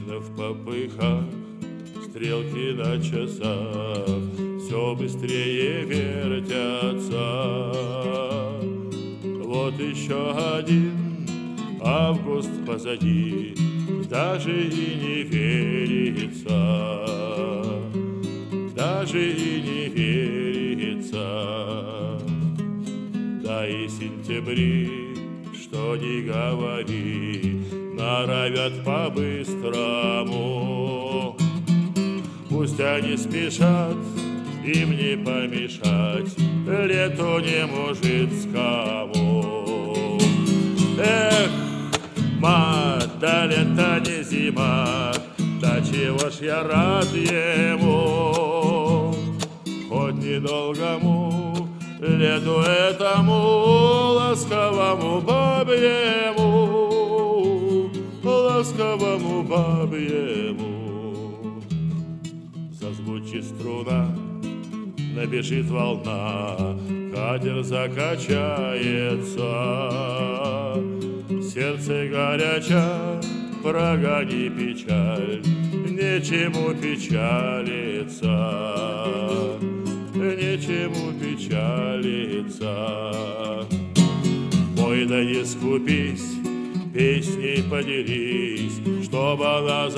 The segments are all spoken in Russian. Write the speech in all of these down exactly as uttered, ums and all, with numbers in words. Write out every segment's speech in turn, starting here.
Вечно в попыхах стрелки на часах все быстрее вертятся. Вот еще один август позади, даже и не верится, даже и не верится. Да и сентябри, что ни говори, норовят по-быстрому. Пусть они спешат, им не помешать лету не мужицкому. Эх, мать, да лето не зима, да чего ж я рад ему, хоть недолгому лету этому ласковому бабьему, ласковому бабьему. Зазвучит струна, набежит волна, катер закачается. Сердце горяча, прогони печаль, нечему печалиться, нечему печалиться. Пой да не скупись, песней поделись, чтоб она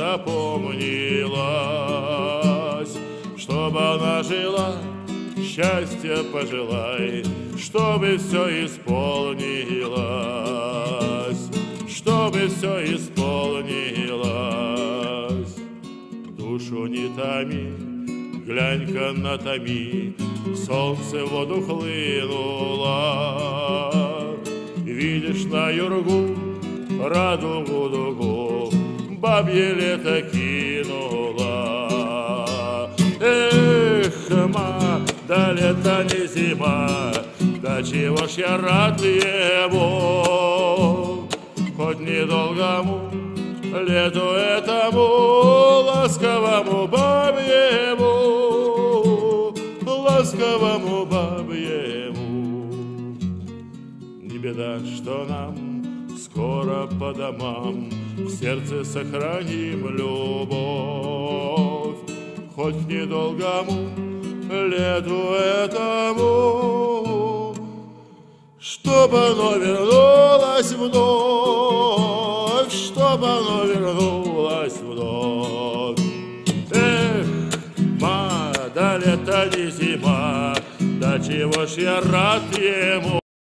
запомнилась, чтоб она жила, счастья пожелай, чтобы все исполнилось, чтобы все исполнилось. Душу не томи, глянь-ка на томи, солнце в воду хлынуло. Видишь на юргу радугу дугу, бабье лето кинуло. Эх, ма, да лето не зима, да чего ж я рад ему, хоть недолгому лету этому ласковому бабьему, ласковому бабьему. Не беда, что нам скоро по домам, в сердце сохраним любовь, хоть недолгому лету этому, чтоб оно вернулось вновь, чтоб оно вернулось вновь. Эх, ма, да лето не зима, да чего ж я рад ему,